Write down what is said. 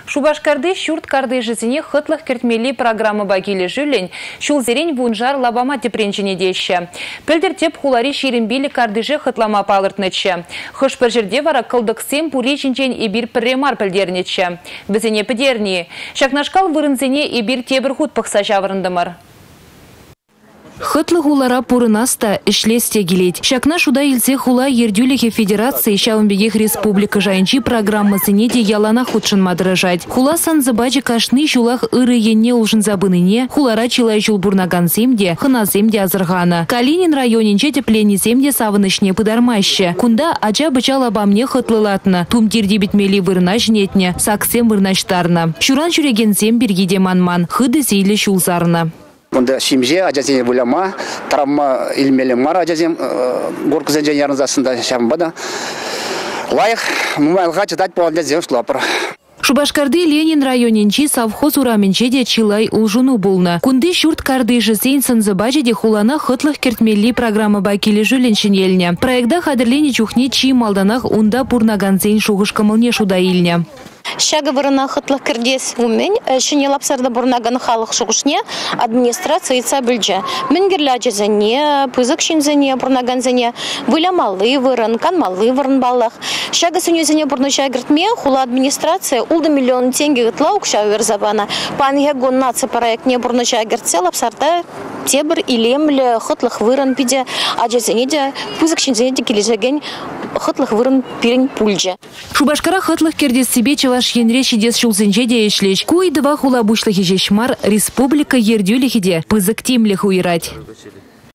Шубашкарды шурт карды житине хытлых кертмели программа багили жүлень, шул зерень вунжар лабама тепренчине деші. Пілдер хулари шеренбели кардыжы хытлама палыртнычы. Хыш бір жерде вара кылдықсем пури чинчен ибир пірремар пілдернечі. Бізіне підерні. Шакнашкал вырынзене ибир тебір худ пықса жавырындымыр. Хытлы хулара пурынаста ишлесте гилет. Шакна шуда илсе хула Ердюлихе Федерации Шаумбегех Республика Жайнчи программасыне де ялана худшын мадырыжать. Хула санзыбаджи кашны шулах ыры енне улжын забыныне, хулара чилай жул бурнагансемде, хыназемде азыргана. Калинин районинче тепленесемде савынышне пыдармаще. Кунда ача бычал абамне хытлылатны. Тумтирди битмели вырна жнетне, саксем вырнаштарна. Шуран жүрегенсем бергиде манман, хыды сейлі шулзарна. Бунда шимже ажазен буляма, травма илмелем мар ажазен горкызен ярнзасында шамбада. Лайх мумайлга читать по ажазен шлапыр. Шубашкарды Ленин районинчи совхоз ураменче де чилай улжуну булна. Кунды шурт карды жесейн санзыбажи де хулана хытлых кертмелли программа бакили жүленшін елне. Проекта хадырлени чухне чи малданах унда пурнаганзейн шуғышкамылне шуда илне. Шага вырына хытлых кірдес умень, шыне лапсарда бурнаган халық шуғышне администрация ица білже. Мінгерлі ажазане, пызык шинзане, бурнаганзане, вылямалы вырын, канмалы вырын баллах. Шага сүнезіне бурны шагыртме, хула администрация улды миллион тенге гытла укша верзабана. Панге гоннацы проектне бурны шагыртсе лапсарда тебір илемлі хытлых вырын пиде, ажазане де пызык шинзане де кележеген хытлых вырын пирен пульже. Шубашкара хытлых кердес себе чылаш енре шидес шулзенже де ешлеш. Куй два хула бушлахи жешмар республика Ердюлихиде пызык темлих уйрать.